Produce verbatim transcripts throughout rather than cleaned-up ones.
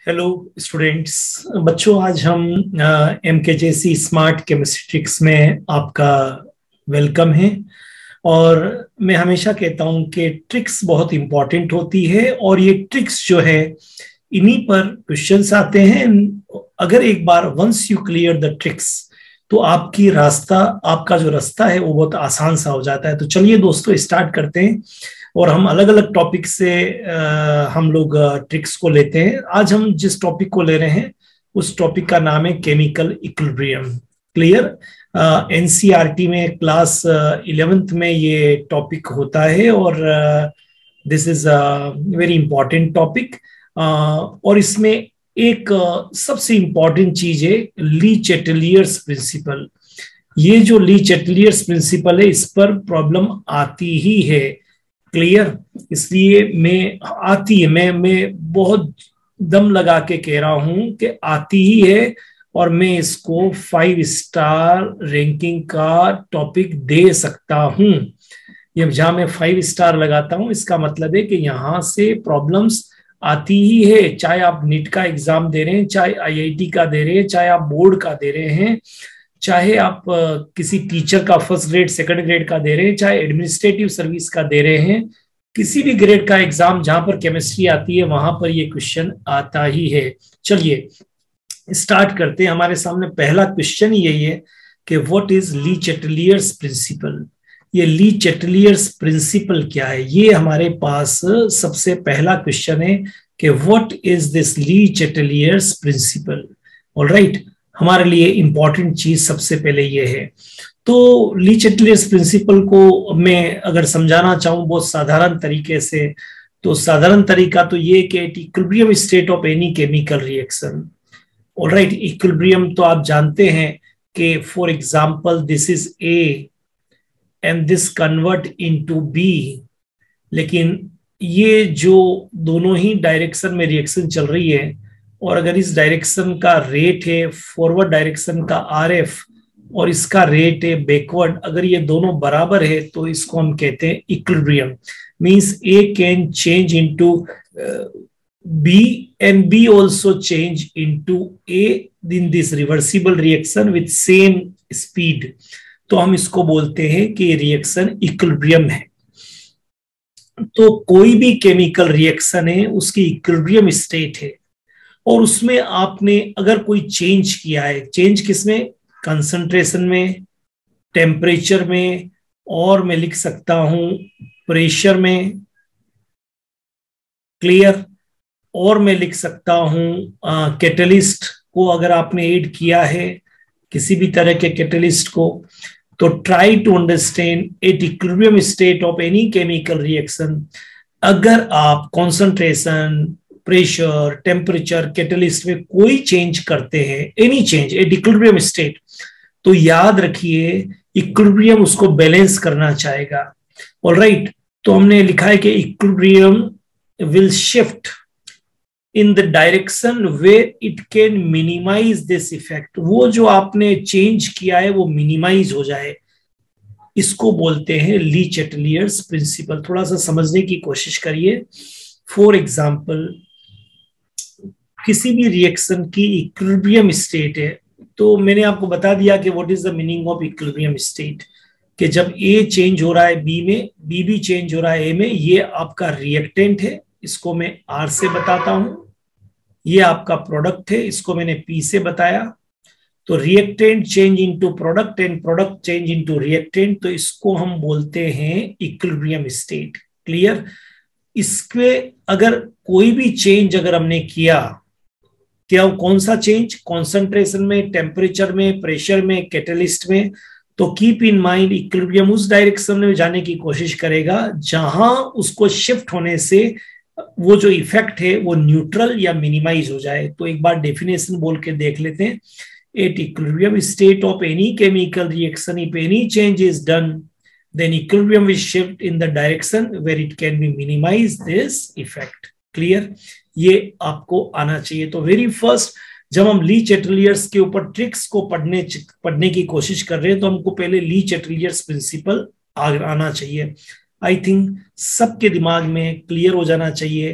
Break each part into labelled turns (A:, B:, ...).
A: Hello students. बच्चों, आज हम एम के जे सी स्मार्ट केमिस्ट्रिक्स में आपका वेलकम है। और मैं हमेशा कहता हूं कि ट्रिक्स बहुत इंपॉर्टेंट होती है और ये ट्रिक्स जो है इन्हीं पर क्वेश्चंस आते हैं। अगर एक बार once you clear the tricks तो आपकी रास्ता आपका जो रास्ता है वो बहुत आसान सा हो जाता है। तो चलिए दोस्तों स्टार्ट करते हैं और हम अलग अलग टॉपिक से आ, हम लोग ट्रिक्स को लेते हैं। आज हम जिस टॉपिक को ले रहे हैं उस टॉपिक का नाम है केमिकल इक्विलिब्रियम। क्लियर? एनसीईआरटी में क्लास इलेवेंथ में ये टॉपिक होता है और this is a very important topic. और इसमें एक uh, सबसे इंपॉर्टेंट चीज है ली चैटेलियर्स प्रिंसिपल। ये जो ली चैटेलियर्स प्रिंसिपल है इस पर प्रॉब्लम आती ही है। क्लियर? इसलिए मैं आती है मैं मैं बहुत दम लगा के कह रहा हूं कि आती ही है और मैं इसको फाइव स्टार रैंकिंग का टॉपिक दे सकता हूं। ये जहां मैं फाइव स्टार लगाता हूं इसका मतलब है कि यहां से प्रॉब्लम्स आती ही है। चाहे आप नीट का एग्जाम दे रहे हैं, चाहे आई आई टी का दे रहे हैं, चाहे आप बोर्ड का दे रहे हैं, चाहे आप किसी टीचर का फर्स्ट ग्रेड सेकंड ग्रेड का दे रहे हैं, चाहे एडमिनिस्ट्रेटिव सर्विस का दे रहे हैं, किसी भी ग्रेड का एग्जाम जहां पर केमिस्ट्री आती है वहां पर ये क्वेश्चन आता ही है। चलिए स्टार्ट करते हैं। हमारे सामने पहला क्वेश्चन यही है कि what is Le Chatelier's principle. ये ली चैटेलियर्स प्रिंसिपल क्या है, ये हमारे पास सबसे पहला क्वेश्चन है कि what is this Le Chatelier's principle. Alright, हमारे लिए इंपॉर्टेंट चीज सबसे पहले ये है। तो ली चैटेलियर्स प्रिंसिपल को मैं अगर समझाना चाहूं बहुत साधारण तरीके से, तो साधारण तरीका तो ये कि equilibrium state of any chemical reaction. Alright, equilibrium तो आप जानते हैं कि for example this is A and this convert into B, लेकिन ये जो दोनों ही डायरेक्शन में रिएक्शन चल रही है और अगर इस डायरेक्शन का रेट है फॉरवर्ड डायरेक्शन का आर एफ और इसका रेट है बैकवर्ड, अगर ये दोनों बराबर है तो इसको हम कहते हैं equilibrium. Means A can change into B and B also change into A in this reversible reaction with same speed. तो हम इसको बोलते हैं कि रिएक्शन इक्विलिब्रियम है। तो कोई भी केमिकल रिएक्शन है उसकी इक्विलिब्रियम स्टेट है और उसमें आपने अगर कोई चेंज किया है, चेंज किसमें? कंसंट्रेशन में, टेम्परेचर में, और मैं लिख सकता हूं प्रेशर में। क्लियर? और मैं लिख सकता हूं कैटलिस्ट को अगर आपने ऐड किया है किसी भी तरह के कैटलिस्ट को। तो try to understand at equilibrium state of any chemical reaction. अगर आप कॉन्सेंट्रेशन, प्रेशर, टेम्परेचर, कैटलिस्ट में कोई चेंज करते हैं, any change at equilibrium state, तो याद रखिए इक्विलिब्रियम उसको बैलेंस करना चाहेगा। ऑलराइट, तो हमने लिखा है कि equilibrium will shift in the direction where it can minimize this effect। वो जो आपने चेंज किया है वो मिनिमाइज हो जाए, इसको बोलते हैं ली चैटेलियर्स प्रिंसिपल। थोड़ा सा समझने की कोशिश करिए। फॉर एग्जांपल किसी भी रिएक्शन की इक्विलिब्रियम स्टेट है, तो मैंने आपको बता दिया कि what is the meaning of equilibrium state, कि जब ए चेंज हो रहा है बी में, बी भी चेंज हो रहा है ए में, ये आपका रिएक्टेंट है, इसको मैं आर से बताता हूं। ये आपका प्रोडक्ट है, इसको मैंने पी से बताया। तो reactant change into product and product change into reactant, तो इसको हम बोलते हैं इक्विलिब्रियम स्टेट। क्लियर? इसके अगर कोई भी चेंज अगर हमने किया, क्या कौन सा चेंज? कॉन्सेंट्रेशन में, टेम्परेचर में, प्रेशर में, कैटलिस्ट में, तो कीप इन माइंड इक्विलिब्रियम उस डायरेक्शन में जाने की कोशिश करेगा जहां उसको शिफ्ट होने से वो जो इफेक्ट है वो न्यूट्रल या मिनिमाइज हो जाए। तो एक बार डेफिनेशन बोल के देख लेते हैं। At equilibrium state of any chemical reaction if any change is done then equilibrium will shift in the direction where it can be minimize this effect. Clear? ये आपको आना चाहिए। तो वेरी फर्स्ट जब हम ली चैटेलियर्स के ऊपर ट्रिक्स को पढ़ने पढ़ने की कोशिश कर रहे हैं तो हमको पहले ली चैटेलियर्स प्रिंसिपल आना चाहिए। आई थिंक सबके दिमाग में क्लियर हो जाना चाहिए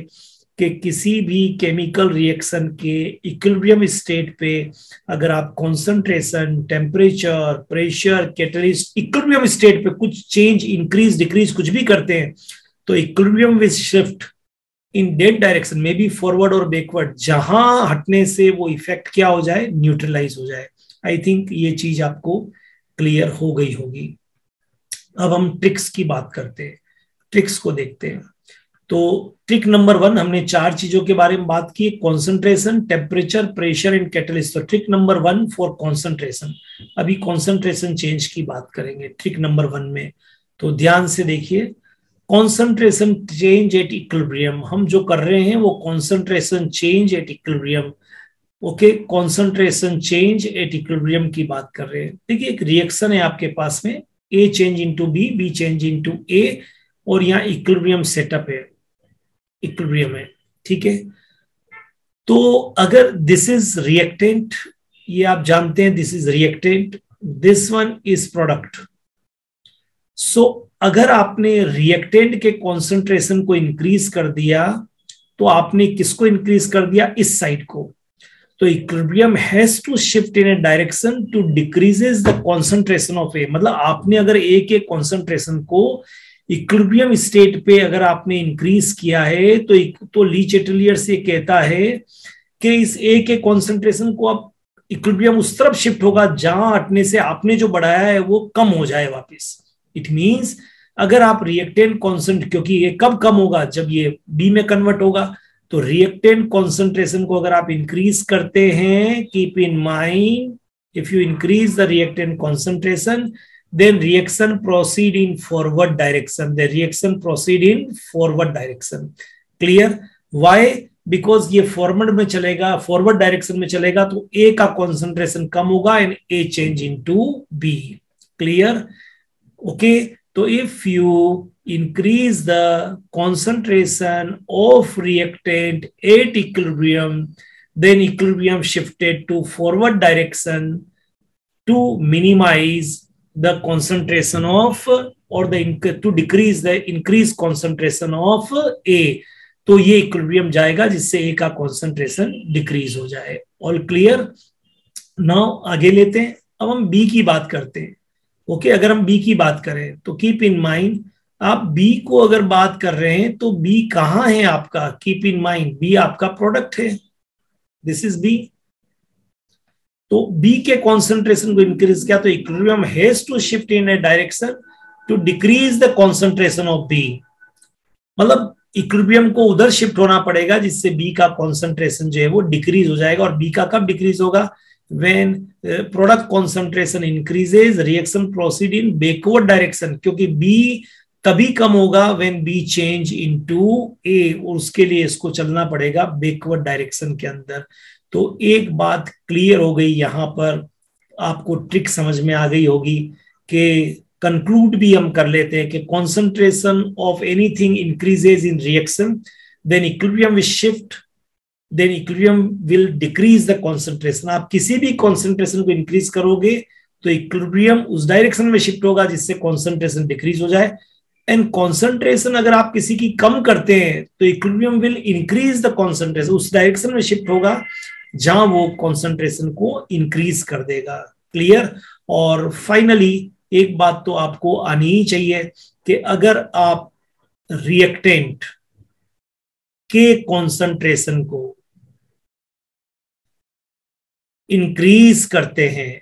A: कि किसी भी केमिकल रिएक्शन के इक्विलिब्रियम स्टेट पे अगर आप concentration, temperature, pressure, catalyst, equilibrium state पे कुछ चेंज, इंक्रीज, डिक्रीज कुछ भी करते हैं तो equilibrium will shift in that direction, maybe forward और बैकवर्ड, जहां हटने से वो इफेक्ट क्या हो जाए, न्यूट्रलाइज हो जाए। आई थिंक ये चीज आपको क्लियर हो गई होगी। अब हम ट्रिक्स की बात करते हैं, ट्रिक्स को देखते हैं। तो ट्रिक नंबर वन, हमने चार चीजों के बारे में बात की, concentration, temperature, pressure and catalyst. तो trick number one for concentration, अभी कंसंट्रेशन चेंज की बात करेंगे ट्रिक नंबर वन में। तो ध्यान से देखिए, कंसंट्रेशन चेंज एट इक्विलिब्रियम, हम जो कर रहे हैं वो concentration change at equilibrium. Okay, concentration change at equilibrium की बात कर रहे हैं। देखिए एक रिएक्शन है आपके पास में, A change into B, B change into A, और यहाँ इक्विलिब्रियम सेटअप है, इक्विलिब्रियम है, ठीक है। तो अगर दिस इज रिएक्टेंट, ये आप जानते हैं this is reactant, this one is product. So अगर आपने रिएक्टेंट के कॉन्सेंट्रेशन को इंक्रीज कर दिया तो आपने किसको इंक्रीज कर दिया, इस साइड को। तो equilibrium has to shift in a direction to decreases the concentration of A, मतलब आपने अगर ए के कॉन्सेंट्रेशन को इक्विलिब्रियम स्टेट पे अगर आपने इंक्रीज किया है तो तो ली चैटलियर ये कहता है कि इस ए के कॉन्सेंट्रेशन को अब इक्विलिब्रियम उस तरफ शिफ्ट होगा जहां हटने से आपने जो बढ़ाया है वो कम हो जाए वापस। इट मींस अगर आप रिएक्टेंट कॉन्सेंट, क्योंकि ये कब कम होगा, जब ये बी में कन्वर्ट होगा, तो रिएक्टेंट कॉन्सेंट्रेशन को अगर आप इंक्रीज करते हैं, keep in mind if you increase the reactant concentration then reaction proceed in forward direction, the reaction proceed in forward direction, clear? why? because ये फॉरवर्ड में चलेगा, फॉरवर्ड डायरेक्शन में चलेगा तो A का कंसंट्रेशन कम होगा and A change into B, clear? Okay, तो if you increase the concentration of reactant at equilibrium, then equilibrium shifted to forward direction to minimize the concentration of, or the to decrease the increased concentration of A, तो ये equilibrium जाएगा जिससे A का concentration decrease हो जाए। All clear? Now आगे लेते हैं, अब हम B की बात करते हैं। ओके okay, अगर हम B की बात करें तो कीप इन माइंड, आप B को अगर बात कर रहे हैं तो B कहां है आपका, कीप इन माइंड B आपका प्रोडक्ट है, दिस इज B। तो B के कॉन्सेंट्रेशन को इंक्रीज किया तो equilibrium has to shift in a direction to decrease the concentration of B, मतलब इक्विलिब्रियम को उधर शिफ्ट होना पड़ेगा जिससे B का कॉन्सेंट्रेशन जो है वो डिक्रीज हो जाएगा। और B का कब डिक्रीज होगा, when product concentration increases, reaction proceed in backward direction, क्योंकि B तभी कम होगा when B change into A, और उसके लिए इसको चलना पड़ेगा बैकवर्ड डायरेक्शन के अंदर। तो एक बात क्लियर हो गई, यहां पर आपको ट्रिक समझ में आ गई होगी कि कंक्लूड भी हम कर लेते हैं कि concentration of anything increases in reaction, then equilibrium will shift, then equilibrium will decrease the concentration. आप किसी भी कंसंट्रेशन को इंक्रीज करोगे तो इक्विलिब्रियम उस डायरेक्शन में शिफ्ट होगा जिससे कंसंट्रेशन डिक्रीज हो जाए, एंड कंसंट्रेशन अगर आप किसी की कम करते हैं तो equilibrium will increase the concentration, उस डायरेक्शन में शिफ्ट होगा जहां वो कंसंट्रेशन को इंक्रीज कर देगा, क्लियर? और फाइनली एक बात तो आपको आनी ही चाहिए कि अगर आप रिएक्टेंट के कंसंट्रेशन को इंक्रीज करते हैं,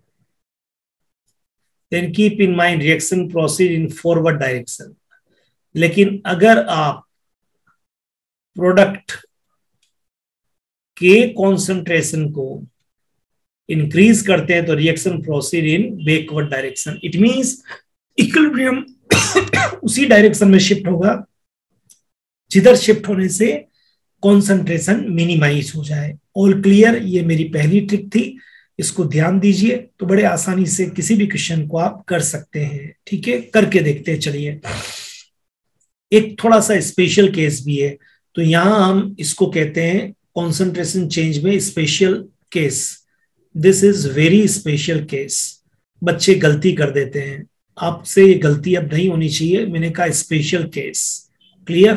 A: then keep in mind reaction proceed in forward direction. लेकिन अगर आप प्रोडक्ट के कॉन्सेंट्रेशन को इंक्रीज करते हैं तो reaction proceed in backward direction. It means equilibrium उसी डायरेक्शन में शिफ्ट होगा जिधर शिफ्ट होने से कॉन्सेंट्रेशन मिनिमाइज हो जाए। All clear? ये मेरी पहली ट्रिक थी, इसको ध्यान दीजिए तो बड़े आसानी से किसी भी क्वेश्चन को आप कर सकते हैं, ठीक है? करके देखते हैं। चलिए, एक थोड़ा सा स्पेशल केस भी है, तो यहां हम इसको कहते हैं कॉन्सेंट्रेशन चेंज में special case. This is very special case. बच्चे गलती कर देते हैं, आपसे ये गलती अब नहीं होनी चाहिए, मैंने कहा स्पेशल केस, क्लियर?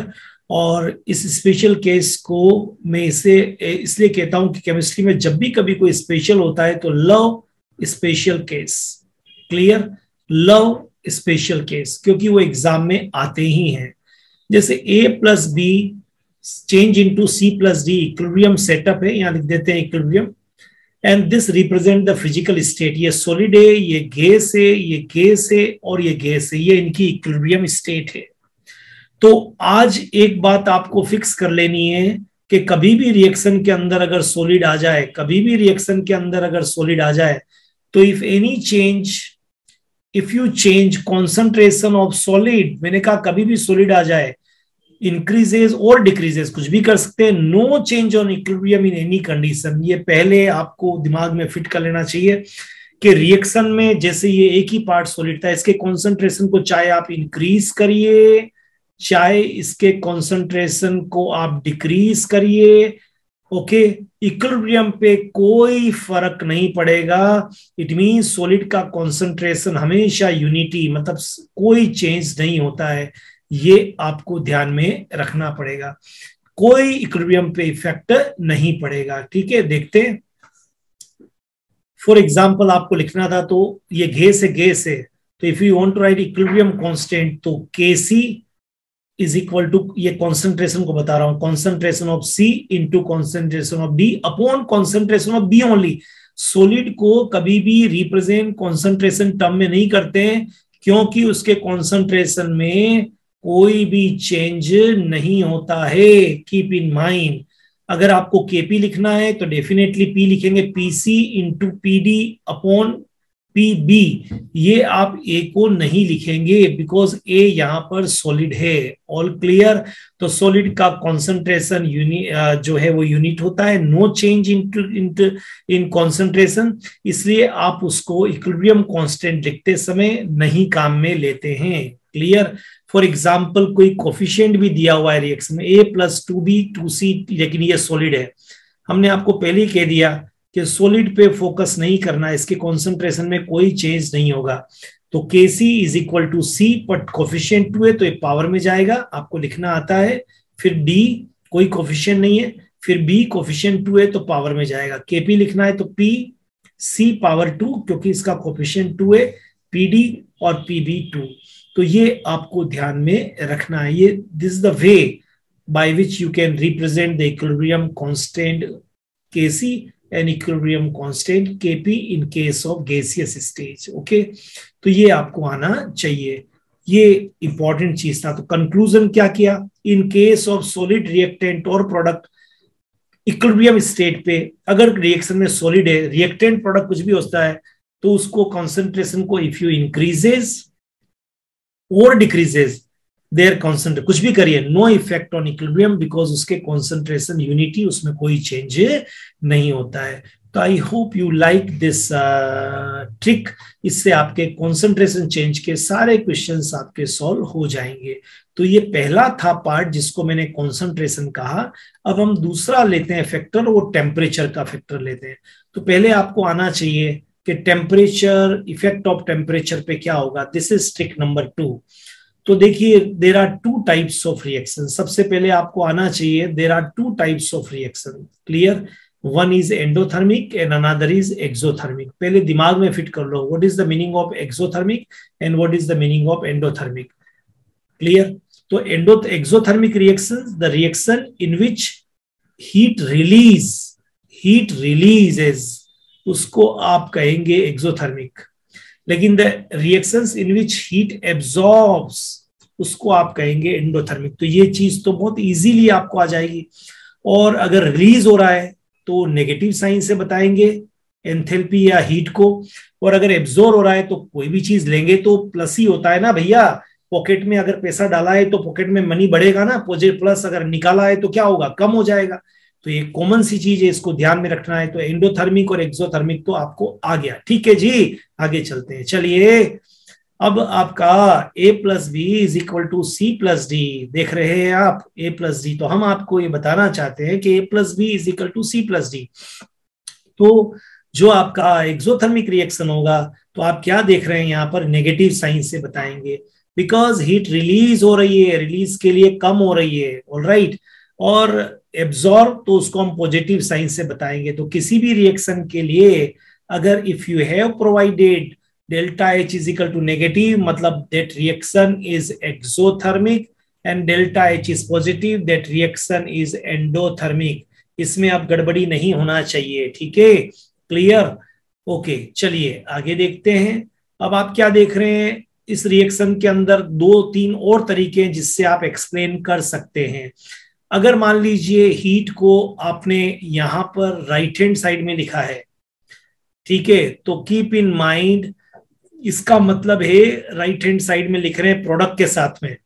A: और इस स्पेशल केस को मैं इसे इसलिए कहता हूं कि केमिस्ट्री में जब भी कभी कोई स्पेशल होता है तो love special case, clear, love special case, क्योंकि वो एग्जाम में आते ही हैं। जैसे A plus B change into C plus D equilibrium setup है, यहां लिख देते हैं equilibrium, and this represent the physical state. ये सॉलिड है, ये गैस है, ये गैस है और ये गैस है, ये इनकी इक्विलिब्रियम स्टेट है। तो आज एक बात आपको फिक्स कर लेनी है कि कभी भी रिएक्शन के अंदर अगर सॉलिड आ जाए, कभी भी रिएक्शन के अंदर अगर सॉलिड आ जाए, तो if any change, if you change concentration of solid, मैंने कहा कभी भी सॉलिड आ जाए, इंक्रीजेस और डिक्रीजेस, कुछ भी कर सकते हैं, no change on equilibrium in any condition. ये पहले आपको दिमाग में फिट कर लेना चाहिए कि रिएक्शन में जैसे ये एक ही पार्ट सॉलिड था, इसके कॉन्सेंट्रेशन को चाहे आप इंक्रीज करिए, चाहे इसके कॉन्सेंट्रेशन को आप डिक्रीज करिए, ओके, इक्विलिब्रियम पे कोई फर्क नहीं पड़ेगा। इट मीन सॉलिड का कॉन्सेंट्रेशन हमेशा यूनिटी, मतलब कोई चेंज नहीं होता है, ये आपको ध्यान में रखना पड़ेगा, कोई इक्विलिब्रियम पे इफेक्ट नहीं पड़ेगा। ठीक है, देखते हैं। फॉर एग्जांपल आपको लिखना था, तो ये गैस है, गैस है, तो if you want to write equilibrium constant, तो K C is equal to, ये कॉन्सेंट्रेशन को बता रहा हूं, concentration of C into concentration of D upon concentration of B only. Solid को कभी भी रिप्रेजेंट कॉन्सेंट्रेशन टर्म में नहीं करते हैं, क्योंकि उसके कॉन्सेंट्रेशन में कोई भी चेंज नहीं होता है। कीप इन माइंड, अगर आपको केपी लिखना है तो डेफिनेटली पी लिखेंगे, PC into PD upon PB. ये आप ए को नहीं लिखेंगे बिकॉज ए यहां पर सॉलिड है। All clear? तो सॉलिड का कॉन्सेंट्रेशन यूनिट जो है वो यूनिट होता है, no change in in concentration, इसलिए आप उसको इक्विलिब्रियम कांस्टेंट लिखते समय नहीं काम में लेते हैं। क्लियर? फॉर एग्जाम्पल कोई कोफिशिएंट भी दिया हुआ है रिएक्शन में, A plus two B to C, लेकिन ये सॉलिड है, हमने आपको पहले ही कह दिया कि सॉलिड पे फोकस नहीं करना, इसके कॉन्सेंट्रेशन में कोई चेंज नहीं होगा। तो K C is equal to C, but coefficient two है तो ये पावर में जाएगा, आपको लिखना आता है। फिर डी कोई कोफिशिएंट नहीं है, फिर बी कोफिशिएंट टू है तो पावर में जाएगा। केपी लिखना है तो पी सी पावर टू, क्योंकि इसका कोफिशिएंट टू है, पीडी और पीबी टू। तो ये आपको ध्यान में रखना है। ये this is the way by which you can represent the equilibrium constant KC and equilibrium constant Kp in case of gaseous stage. Okay, तो ये आपको आना चाहिए, ये इंपॉर्टेंट चीज था। तो कंक्लूजन क्या किया? In case of solid reactant और प्रोडक्ट इक्विलिब्रियम स्टेट पे, अगर रिएक्शन में सॉलिड है, रिएक्टेंट प्रोडक्ट कुछ भी होता है, तो उसको कॉन्सेंट्रेशन को इफ यू इंक्रीजेस और डिक्रीजेस देयर कॉन्सेंट्रेशन, कुछ भी करिए, no effect on equilibrium because उसके कॉन्सेंट्रेशन यूनिटी, उसमें कोई चेंज नहीं होता है। तो I hope you like this trick, इससे आपके कॉन्सेंट्रेशन चेंज के सारे क्वेश्चंस आपके सॉल्व हो जाएंगे। तो ये पहला था पार्ट जिसको मैंने कॉन्सेंट्रेशन कहा। अब हम दूसरा लेते हैं फैक्टर, वो टेम्परेचर का फैक्टर लेते हैं। तो पहले आपको आना चाहिए कि टेम्परेचर, इफेक्ट ऑफ टेम्परेचर पे क्या होगा। This is trick number two. तो देखिए, there are two types of reaction. सबसे पहले आपको आना चाहिए, there are two types of reaction. Clear? One is endothermic and another is exothermic. पहले दिमाग में फिट कर लो, what is the meaning of exothermic and what is the meaning of endothermic. Clear? तो endo exothermic reaction, the reaction in which heat release, heat releases, उसको आप कहेंगे exothermic. लेकिन the reactions in which heat absorbs, उसको आप कहेंगे endothermic. तो ये चीज तो बहुत इजीली आपको आ जाएगी। और अगर रिलीज हो रहा है तो नेगेटिव साइन से बताएंगे एंथैल्पी या हीट को, और अगर एब्जॉर्ब हो रहा है तो कोई भी चीज लेंगे तो प्लस ही होता है ना भैया। पॉकेट में अगर पैसा डाला है तो पॉकेट में मनी बढ़ेगा ना, पॉजिटिव प्लस, अगर निकाला है तो क्या होगा? कम हो जाएगा। तो ये कॉमन सी चीज है, इसको ध्यान में रखना है। तो एंडोथर्मिक और एक्सोथर्मिक तो आपको आ गया। ठीक है जी, आगे चलते हैं। चलिए, अब आपका a plus B is equal to C plus D देख रहे हैं आप, a प्लस डी। तो हम आपको ये बताना चाहते हैं कि a plus B is equal to C plus D. तो जो आपका एक्सोथर्मिक रिएक्शन होगा, तो आप क्या देख रहे हैं यहाँ पर, नेगेटिव साइन से बताएंगे। बिकॉज हीट रिलीज हो रही है, रिलीज के लिए कम हो रही है, ऑलराइट। और एब्जॉर्ब तो उसको हम पॉजिटिव साइन से बताएंगे। तो किसी भी रिएक्शन के लिए अगर if you have provided delta H is equal to negative, मतलब that reaction is exothermic, and delta H is positive, that reaction is endothermic. इसमें अब गड़बड़ी नहीं होना चाहिए, ठीक है, क्लियर, ओके। चलिए आगे देखते हैं। अब आप क्या देख रहे हैं, इस रिएक्शन के अंदर दो तीन और तरीके हैं जिससे आप एक्सप्लेन कर सकते हैं। अगर मान लीजिए हीट को आपने यहां पर राइट हैंड साइड में लिखा है, ठीक है, तो कीप इन माइंड, इसका मतलब है राइट हैंड साइड में लिख रहे हैं प्रोडक्ट के साथ में,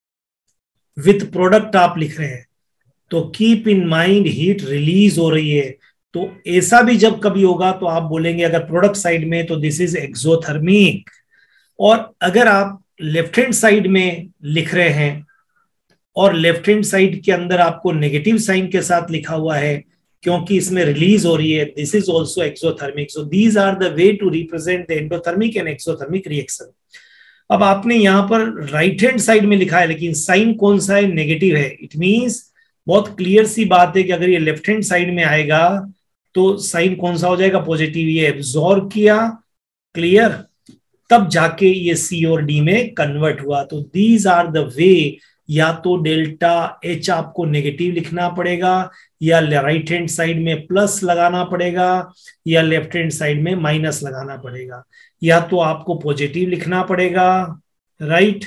A: विथ प्रोडक्ट आप लिख रहे हैं, तो keep in mind heat release हो रही है। तो ऐसा भी जब कभी होगा तो आप बोलेंगे अगर प्रोडक्ट साइड में तो दिस इज एक्सोथर्मिक। और अगर आप लेफ्ट हैंड साइड में लिख रहे हैं और लेफ्ट हैंड साइड के अंदर आपको नेगेटिव साइन के साथ लिखा हुआ है क्योंकि इसमें रिलीज हो रही है, this is also exothermic. So these are the way to represent the endothermic and exothermic reaction. अब आपने यहां पर राइट हैंड साइड में लिखा है लेकिन साइन कौन सा है, नेगेटिव है। इट मींस बहुत क्लियर सी बात है कि अगर ये लेफ्ट हैंड साइड में आएगा तो साइन कौन सा हो जाएगा, पॉजिटिव। ये एब्जॉर्ब किया, क्लियर, तब जाके ये सी और डी में कन्वर्ट हुआ। तो दीज आर द वे, या तो डेल्टा एच आपको नेगेटिव लिखना पड़ेगा, या राइट हैंड साइड में प्लस लगाना पड़ेगा, या लेफ्ट हैंड साइड में माइनस लगाना पड़ेगा, या तो आपको पॉजिटिव लिखना पड़ेगा, राइट,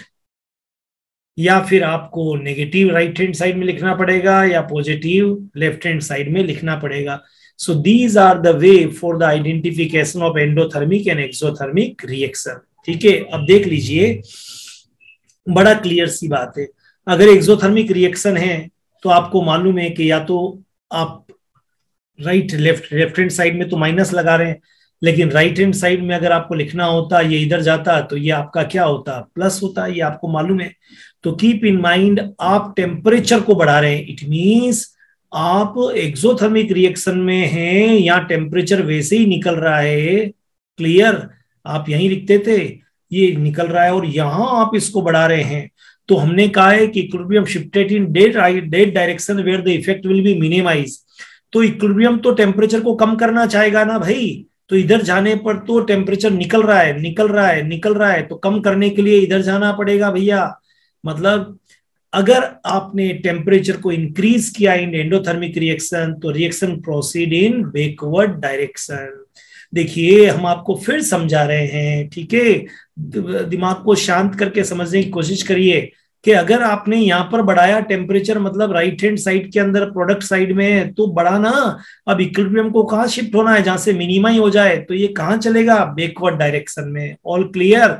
A: या फिर आपको नेगेटिव राइट हैंड साइड में लिखना पड़ेगा, या पॉजिटिव लेफ्ट हैंड साइड में लिखना पड़ेगा। So these are the way for the identification of endothermic and exothermic reaction, ठीक है। अब देख लीजिए, बड़ा क्लियर सी बात है। अगर एक्सोथर्मिक रिएक्शन है तो आपको मालूम है कि या तो आप right left left hand side में तो माइनस लगा रहे हैं, लेकिन राइट हैंड साइड में अगर आपको लिखना होता, ये इधर जाता तो ये आपका क्या होता, प्लस होता, ये आपको मालूम है। तो कीप इन माइंड, आप टेम्परेचर को बढ़ा रहे हैं, इट मींस आप एक्सोथर्मिक रिएक्शन में हैं, या टेम्परेचर वैसे ही निकल रहा है, क्लियर, आप यहीं लिखते थे, ये निकल रहा है और यहां आप इसको बढ़ा रहे हैं। तो हमने कहा है कि equilibrium shifted in that that direction where the effect will be minimize. तो इक्विलिब्रियम तो टेम्परेचर को कम करना चाहेगा ना भाई, तो इधर जाने पर तो टेम्परेचर निकल रहा है निकल रहा है निकल रहा है, तो कम करने के लिए इधर जाना पड़ेगा भैया। मतलब अगर आपने टेम्परेचर को इंक्रीज किया इन एंडोथर्मिक रिएक्शन तो reaction proceed in backward direction. देखिए हम आपको फिर समझा रहे हैं, ठीक है, दिमाग को शांत करके समझने की कोशिश करिए कि अगर आपने यहां पर बढ़ाया टेम्परेचर, मतलब राइट हैंड साइड के अंदर प्रोडक्ट साइड में, तो बढ़ा ना, अब इक्विलिब्रियम को कहां शिफ्ट होना है, जहां से मिनिमा ही हो जाए, तो ये कहां चलेगा, बैकवर्ड डायरेक्शन में, ऑल क्लियर।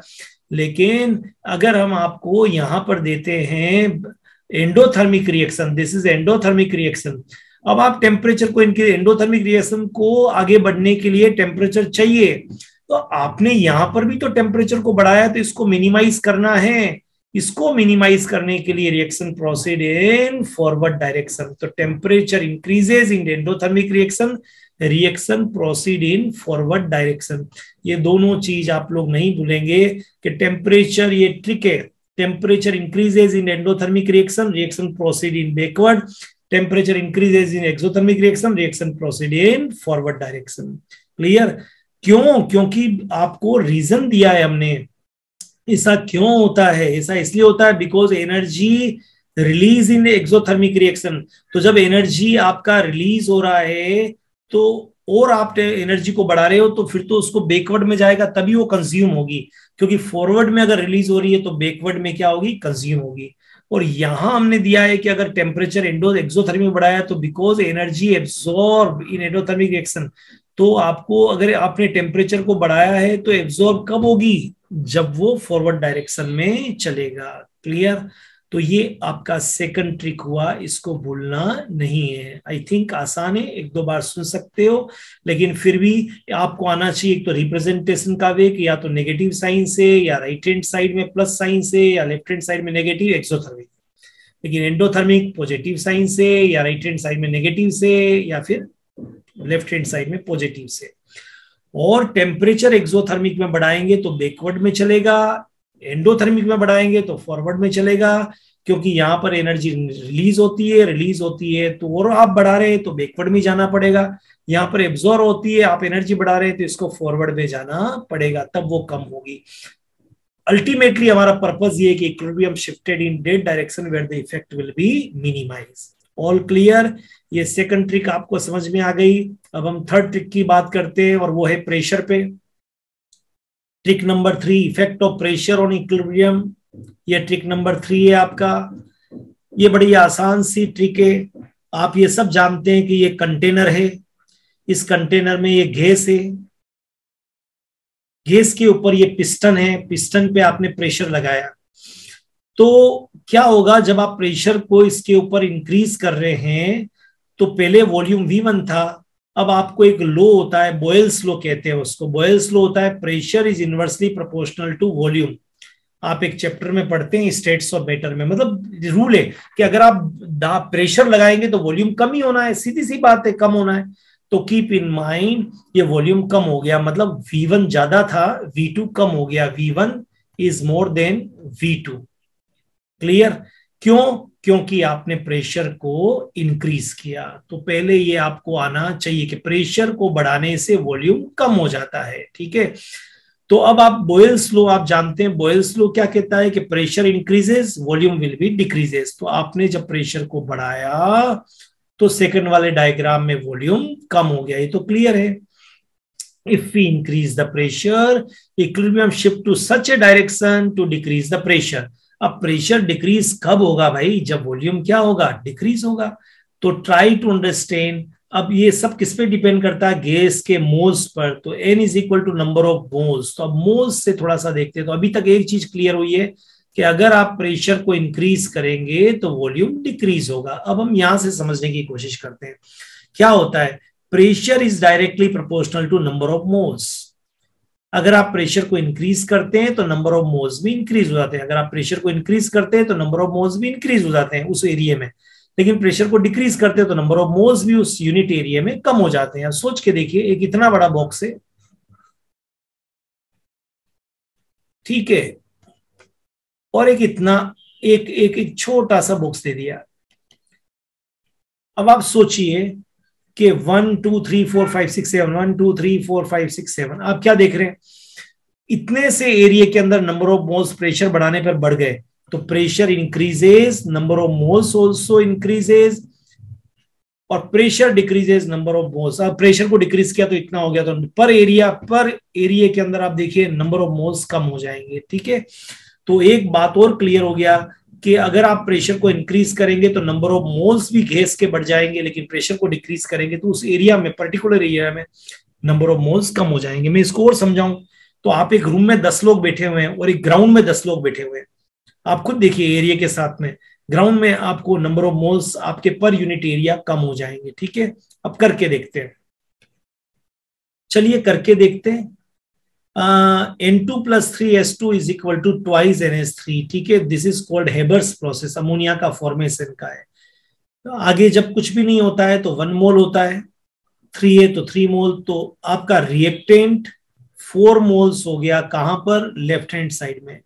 A: लेकिन अगर हम आपको यहां पर देते हैं endothermic reaction, this is endothermic reaction, अब आप टेम्परेचर को, इनके एंडोथर्मिक रिएक्शन को आगे बढ़ने के लिए टेम्परेचर चाहिए, तो आपने यहां पर भी तो टेम्परेचर को बढ़ाया, तो इसको मिनिमाइज करना है। इसको मिनिमाइज करने के लिए reaction proceed in forward direction. तो temperature increases in endothermic reaction, reaction proceed in forward direction. ये दोनों चीज आप लोग नहीं भूलेंगे कि टेम्परेचर, ये ट्रिक है, temperature increases in endothermic reaction, reaction proceed in backward, temperature increases in exothermic reaction, reaction proceed in forward direction, clear. क्यों? क्योंकि आपको रीजन दिया है हमने, ऐसा क्यों होता है, ऐसा इसलिए होता है because energy release in exothermic reaction. तो जब एनर्जी आपका रिलीज हो रहा है तो और आप एनर्जी को बढ़ा रहे हो तो फिर तो उसको बैकवर्ड में जाएगा, तभी वो कंज्यूम होगी, क्योंकि फॉरवर्ड में अगर रिलीज हो रही है तो बैकवर्ड में क्या होगी, कंज्यूम होगी। और यहां हमने दिया है कि अगर टेम्परेचर एंडो एक्सोथर्मिक बढ़ाया तो because energy absorb in endothermic reaction, तो आपको अगर आपने टेम्परेचर को बढ़ाया है तो एब्सॉर्ब कब होगी, जब वो फॉरवर्ड डायरेक्शन में चलेगा, क्लियर। तो ये आपका सेकंड ट्रिक हुआ, इसको भूलना नहीं है। आई थिंक आसान है, एक दो बार सुन सकते हो, लेकिन फिर भी आपको आना चाहिए एक तो रिप्रेजेंटेशन का वे, कि या तो नेगेटिव साइन से, या राइट हैंड साइड में प्लस साइन से, या लेफ्ट हैंड साइड में नेगेटिव एक्सोथर्मिक, लेकिन एंडोथर्मिक पॉजिटिव साइन से, या राइट हैंड साइड में नेगेटिव से, या फिर लेफ्ट हैंड साइड में पॉजिटिव से। और टेम्परेचर एक्सोथर्मिक में बढ़ाएंगे तो बैकवर्ड में चलेगा, एंडोथर्मिक में बढ़ाएंगे तो फॉरवर्ड में चलेगा, क्योंकि यहाँ पर एनर्जी रिलीज होती है, रिलीज होती है तो, और आप बढ़ा रहे हैं तो बैकवर्ड में जाना पड़ेगा। यहाँ पर एब्जॉर्ब होती है, आप एनर्जी बढ़ा रहे हैं तो इसको फॉरवर्ड में जाना पड़ेगा, तब वो कम होगी। अल्टीमेटली हमारा पर्पज ये है कि equilibrium shifted in that direction where the effect will be minimize. All clear? ये सेकंड ट्रिक आपको समझ में आ गई। अब हम थर्ड ट्रिक की बात करते हैं, और वो है प्रेशर पे। Trick number three, effect of pressure on equilibrium. ये ट्रिक नंबर थ्री है आपका। ये बड़ी आसान सी ट्रिक है। आप ये सब जानते हैं कि ये कंटेनर है, इस कंटेनर में ये गैस है, गैस के ऊपर ये पिस्टन है, पिस्टन पे आपने प्रेशर लगाया, तो क्या होगा जब आप प्रेशर को इसके ऊपर इंक्रीज कर रहे हैं, तो पहले वॉल्यूम वी वन था, अब आपको एक लो होता है, बॉयल्स लो कहते हैं उसको। बॉयल्स लो होता है pressure is inversely proportional to volume. आप एक चैप्टर में पढ़ते हैं स्टेट्स ऑफ मैटर में, मतलब रूल है कि अगर आप प्रेशर लगाएंगे तो वॉल्यूम कम ही होना है, सीधी सी बात है, कम होना है। तो कीप इन माइंड ये वॉल्यूम कम हो गया, मतलब वी वन ज्यादा था, वी टू कम हो गया, V one is more than V two. Clear? क्यों? क्योंकि आपने प्रेशर को इंक्रीज किया। तो पहले ये आपको आना चाहिए कि प्रेशर को बढ़ाने से वॉल्यूम कम हो जाता है। ठीक है, तो अब आप बॉयल्स लो आप जानते हैं, बॉयल्स लो क्या कहता है कि pressure increases volume will be decreases. तो आपने जब प्रेशर को बढ़ाया तो सेकंड वाले डायग्राम में वॉल्यूम कम हो गया। ये तो क्लियर है। If we increase the pressure, equilibrium shift to such a direction to decrease the pressure. अब प्रेशर डिक्रीज कब होगा भाई? जब वॉल्यूम क्या होगा? डिक्रीज होगा। तो ट्राई टू अंडरस्टैंड। अब ये सब किस पे डिपेंड करता है? गैस के मोल्स पर। तो N is equal to number of moles. तो अब मोल्स से थोड़ा सा देखते हैं। तो अभी तक एक चीज क्लियर हुई है कि अगर आप प्रेशर को इंक्रीज करेंगे तो वॉल्यूम डिक्रीज होगा। अब हम यहां से समझने की कोशिश करते हैं क्या होता है। Pressure is directly proportional to number of moles. अगर आप प्रेशर को इंक्रीज करते हैं तो नंबर ऑफ मोल्स भी इंक्रीज हो जाते हैं, अगर आप प्रेशर को इंक्रीज करते हैं तो नंबर ऑफ मोल्स भी इंक्रीज हो जाते हैं उस एरिया में। लेकिन प्रेशर को डिक्रीज करते हैं तो नंबर ऑफ मोल्स भी उस यूनिट एरिया में कम हो जाते हैं। सोच के देखिए, एक इतना बड़ा बॉक्स है, ठीक है, और एक इतना एक एक एक छोटा सा बॉक्स दे दिया। अब आप सोचिए कि one two three four five six seven, one two three four five six seven, आप क्या देख रहे हैं? इतने से एरिया के अंदर नंबर ऑफ मोल्स प्रेशर बढ़ाने पर बढ़ गए, तो pressure increases, number of moles also increases, और pressure decreases, number of moles. अब प्रेशर को डिक्रीज किया तो इतना हो गया, तो पर एरिया पर एरिया के अंदर आप देखिए नंबर ऑफ मोल्स कम हो जाएंगे। ठीक है, तो एक बात और क्लियर हो गया कि अगर आप प्रेशर को इंक्रीज करेंगे तो नंबर ऑफ मोल्स भी गैस के बढ़ जाएंगे, लेकिन प्रेशर को डिक्रीज करेंगे तो उस एरिया में, पर्टिकुलर एरिया में नंबर ऑफ मोल्स कम हो जाएंगे। मैं इसको और समझाऊं तो आप एक रूम में दस लोग बैठे हुए हैं और एक ग्राउंड में दस लोग बैठे हुए हैं। आप खुद देखिए एरिया के साथ में, ग्राउंड में आपको नंबर ऑफ मोल्स आपके पर यूनिट एरिया कम हो जाएंगे। ठीक है, अब करके देखते हैं, चलिए करके देखते हैं। N two plus three S two is equal to twice N S three. ठीक है, this is called Haber's process, ammonia का फॉर्मेशन का है। तो आगे जब कुछ भी नहीं होता है तो वन मोल होता है, थ्री है तो थ्री मोल, तो आपका रिएक्टेंट फोर मोल्स हो गया, कहां पर? लेफ्ट हैंड साइड में।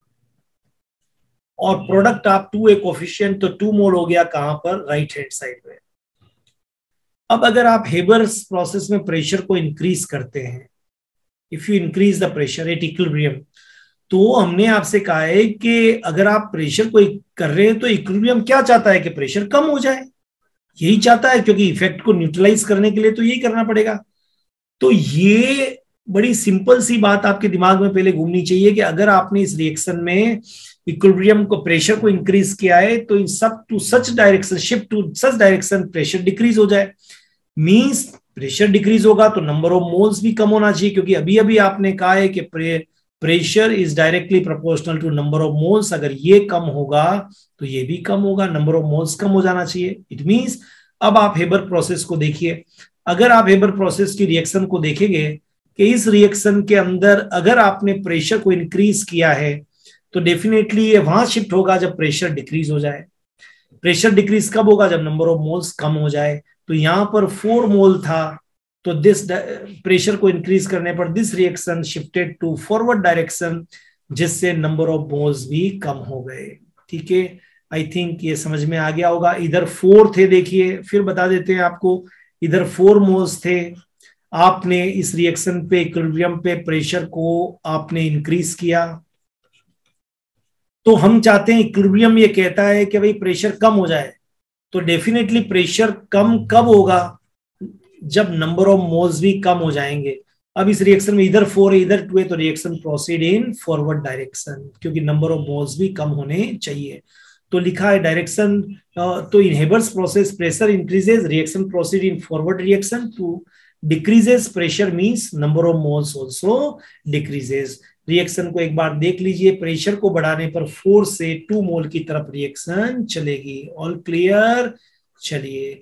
A: और प्रोडक्ट आप टू ए कोफिशिएंट तो टू मोल हो गया, कहां पर? राइट हैंड साइड में। अब अगर आप हेबर्स प्रोसेस में प्रेशर को इंक्रीज करते हैं, if you increase the pressure at equilibrium, तो हमने आपसे कहा है कि अगर आप प्रेशर को कर रहे हैं तो इक्विलिब्रियम क्या चाहता है कि प्रेशर कम हो जाए, यही चाहता है, क्योंकि इफेक्ट को न्यूट्रलाइज करने के लिए तो यही करना पड़ेगा। तो ये बड़ी सिंपल सी बात आपके दिमाग में पहले घूमनी चाहिए कि अगर आपने इस रिएक्शन में इक्विलिब्रियम को, प्रेशर को इंक्रीज किया है, तो इन सब to such direction, shift to such direction pressure decrease हो जाए। मींस प्रेशर डिक्रीज होगा तो नंबर ऑफ मोल्स भी कम होना चाहिए, क्योंकि अभी अभी आपने कहा है कि pressure is directly proportional to number of moles. अगर ये कम होगा तो ये भी कम होगा, नंबर ऑफ मोल्स कम हो जाना चाहिए। इट मींस अब आप हेबर प्रोसेस को देखिए। अगर आप हेबर प्रोसेस की रिएक्शन को देखेंगे कि इस रिएक्शन के अंदर अगर आपने प्रेशर को इंक्रीज किया है तो डेफिनेटली ये वहां शिफ्ट होगा जब प्रेशर डिक्रीज हो जाए। प्रेशर डिक्रीज कब होगा? जब नंबर ऑफ मोल्स कम हो जाए। तो यहां पर फोर मोल था, तो दिस प्रेशर को इंक्रीज करने पर this reaction shifted to forward direction जिससे नंबर ऑफ मोल्स भी कम हो गए। ठीक है, आई थिंक ये समझ में आ गया होगा। इधर फोर थे, देखिए फिर बता देते हैं आपको, इधर फोर मोल्स थे, आपने इस रिएक्शन पे इक्विलिब्रियम पे प्रेशर को आपने इंक्रीज किया। तो हम चाहते हैं, इक्विलिब्रियम ये कहता है कि भाई प्रेशर कम हो जाए, तो डेफिनेटली प्रेशर कम कब होगा, जब नंबर ऑफ मोल्स भी कम हो जाएंगे। अब इस रिएक्शन में इधर फोर है इधर टू है, तो reaction proceed in forward direction, क्योंकि नंबर ऑफ मोल्स भी कम होने चाहिए। तो लिखा है डायरेक्शन, तो inhibits process pressure increases, reaction proceed in forward reaction to decreases pressure means number of moles also decreases. Reaction को एक बार देख लीजिए, प्रेशर को बढ़ाने पर फोर से टू मोल की तरफ रिएक्शन चलेगी। All clear? चलिए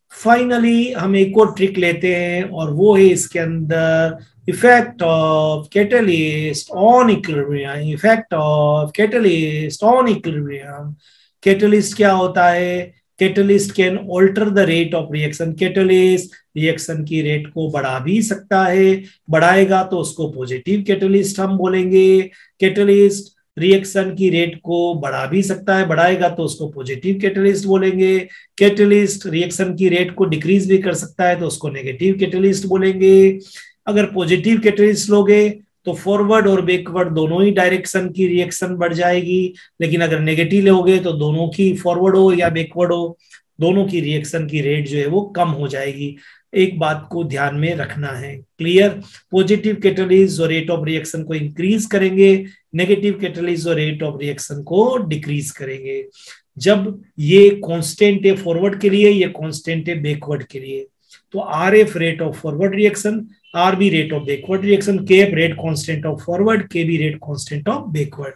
A: फाइनली हम एक और ट्रिक लेते हैं, और वो है इसके अंदर effect of catalyst on equilibrium. Effect of catalyst on equilibrium. Catalyst क्या होता है? Catalyst can alter the rate of reaction. Catalyst reaction की रेट को बढ़ा भी सकता है, बढ़ाएगा तो उसको पॉजिटिव कैटलिस्ट हम बोलेंगे। कैटलिस्ट रिएक्शन की रेट को बढ़ा भी सकता है, बढ़ाएगा तो उसको पॉजिटिव कैटलिस्ट बोलेंगे। कैटलिस्ट रिएक्शन की रेट को डिक्रीज भी कर सकता है, तो उसको नेगेटिव कैटलिस्ट बोलेंगे। अगर पॉजिटिव कैटलिस्ट लोगे तो फॉरवर्ड और बैकवर्ड दोनों ही डायरेक्शन की रिएक्शन बढ़ जाएगी, लेकिन अगर नेगेटिव लोगे तो दोनों की, फॉरवर्ड हो या बैकवर्ड हो, दोनों की रिएक्शन की रेट जो है वो कम हो जाएगी। एक बात को ध्यान में रखना है, क्लियर? पॉजिटिव कैटलिस्ट जो रेट ऑफ रिएक्शन को इंक्रीज करेंगे, नेगेटिव कैटलिस्ट जो रेट ऑफ रिएक्शन को डिक्रीज करेंगे। जब ये कांस्टेंट है फॉरवर्ड के लिए, ये कांस्टेंट है बैकवर्ड के लिए, तो R F rate of forward reaction, R B rate of backward reaction, K F rate constant of forward, K B rate constant of backward.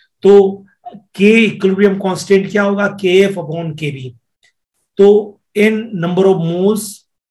A: तो के इक्विलिब्रियम कांस्टेंट क्या होगा? K F upon K B. तो N number of moles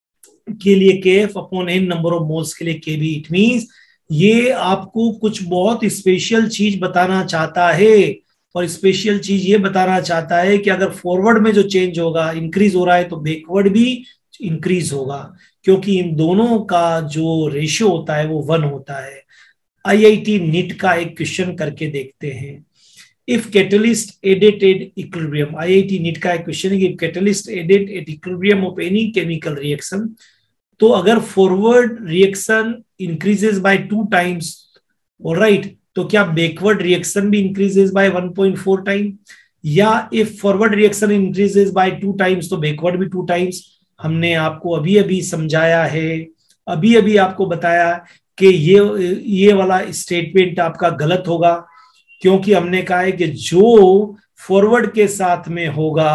A: के लिए K F upon N number of moles के लिए के B. It means ये आपको कुछ बहुत स्पेशल चीज बताना चाहता है, और स्पेशल चीज ये बताना चाहता है कि अगर फॉरवर्ड में जो चेंज होगा, इंक्रीज हो रहा है, तो बैकवर्ड भी इंक्रीज होगा, क्योंकि इन दोनों का जो रेशियो होता है वो वन होता है। आईआईटी नीट का एक क्वेश्चन करके देखते हैं। If catalyst added at equilibrium, IIT NEET का एक क्वेश्चन है कि catalyst added at equilibrium of any chemical reaction, तो अगर forward reaction increases by two times, alright, तो क्या बैकवर्ड रिएक्शन भी increases by one point four time, या if forward reaction increases by two times तो backward भी two times. हमने आपको अभी अभी समझाया है, अभी अभी आपको बताया कि ये ये वाला स्टेटमेंट आपका गलत होगा, क्योंकि हमने कहा है कि जो फॉरवर्ड के साथ में होगा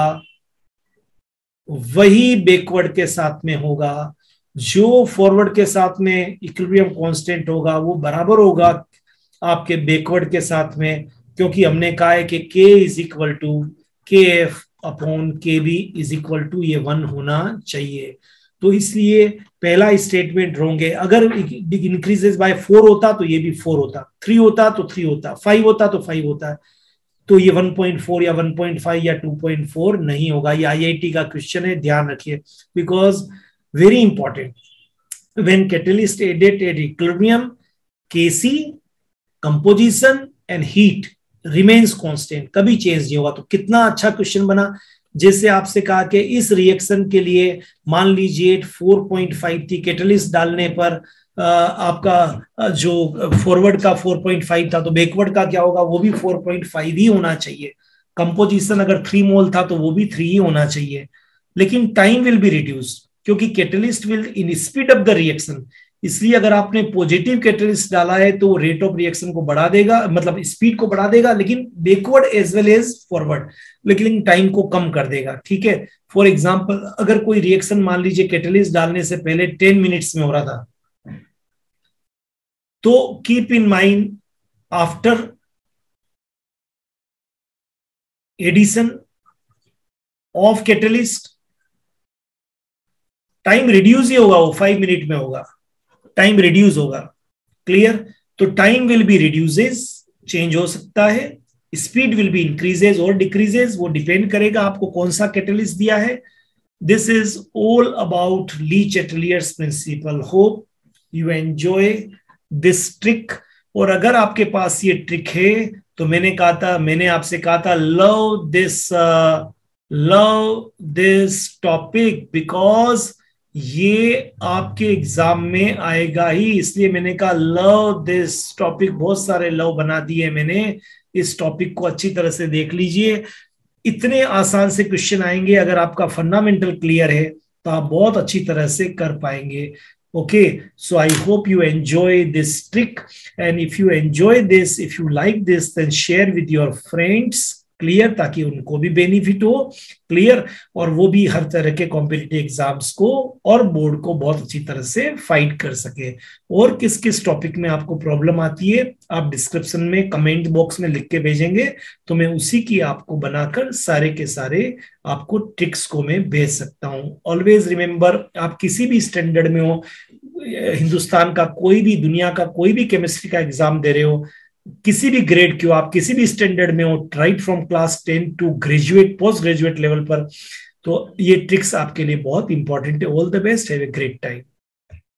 A: वही बैकवर्ड के साथ में होगा। जो फॉरवर्ड के साथ में इक्विलिब्रियम कांस्टेंट होगा वो बराबर होगा आपके बैकवर्ड के साथ में, क्योंकि हमने कहा है कि K is equal to K F upon K B is equal to ये वन होना चाहिए। तो इसलिए पहला स्टेटमेंट रॉन्ग है। अगर इंक्रीजेस बाय फोर होता तो ये भी फोर होता, थ्री होता तो थ्री होता, फाइव होता तो फाइव होता, तो ये वन पॉइंट फोर या वन पॉइंट फाइव या टू पॉइंट फोर नहीं होगा। ये आईआईटी का क्वेश्चन है, ध्यान रखिए, because very important. When catalyst added at equilibrium, Kc composition and heat remains constant, कभी चेंज नहीं होगा। तो कितना अच्छा क्वेश्चन बना। जैसे आपसे कहा कि इस रिएक्शन के लिए मान लीजिए फोर पॉइंट फाइव थी, कैटलिस्ट डालने पर आपका जो फॉरवर्ड का फोर पॉइंट फाइव था, तो बैकवर्ड का क्या होगा? वो भी फोर पॉइंट फाइव ही होना चाहिए। कंपोजिशन अगर थ्री मोल था तो वो भी थ्री ही होना चाहिए, लेकिन टाइम विल बी रिड्यूस, क्योंकि catalyst will in speed up the reaction. इसलिए अगर आपने पॉजिटिव कैटलिस्ट डाला है तो रेट ऑफ रिएक्शन को बढ़ा देगा, मतलब स्पीड को बढ़ा देगा, लेकिन backward as well as forward, लेकिन टाइम को कम कर देगा। ठीक है, फॉर एग्जांपल अगर कोई रिएक्शन मान लीजिए कैटलिस्ट डालने से पहले टेन मिनट्स में हो रहा था, तो keep in mind after addition of catalyst time reduce ही होगा, वो फाइव मिनट में होगा, टाइम रिड्यूस होगा। क्लियर? तो time will be reduces, change हो सकता है, स्पीड विल बी इंक्रीजेस और डिक्रीजेस, वो डिपेंड करेगा आपको कौन सा कैटलिस्ट दिया है। This is all about le Chatelier's principle. Hope you enjoy this trick और अगर आपके पास ये ट्रिक है तो मैंने कहा था मैंने आपसे कहा था love this love this topic because ये आपके एग्जाम में आएगा ही, इसलिए मैंने कहा लव दिस टॉपिक। बहुत सारे लव बना दिए मैंने। इस टॉपिक को अच्छी तरह से देख लीजिए, इतने आसान से क्वेश्चन आएंगे। अगर आपका फंडामेंटल क्लियर है तो आप बहुत अच्छी तरह से कर पाएंगे। Okay, so I hope you enjoy this trick, and if you enjoy this, if you like this, then share with your friends. Clear, ताकि उनको भी बेनिफिट हो। क्लियर, और वो भी हर तरह के कॉम्पिटिटिव एग्जाम्स को और बोर्ड को बहुत अच्छी तरह से फाइट कर सके। और किस किस टॉपिक में आपको प्रॉब्लम आती है आप डिस्क्रिप्शन में कमेंट बॉक्स में लिख के भेजेंगे, तो मैं उसी की आपको बनाकर सारे के सारे आपको ट्रिक्स को मैं भेज सकता हूं। ऑलवेज रिमेंबर, आप किसी भी स्टैंडर्ड में हो, हिंदुस्तान का कोई भी, दुनिया का कोई भी केमिस्ट्री का एग्जाम दे रहे हो, किसी भी ग्रेड की हो, आप किसी भी स्टैंडर्ड में हो, right from class ten to graduate, post graduate level पर, तो ये ट्रिक्स आपके लिए बहुत इंपॉर्टेंट है। All the best, have a great time.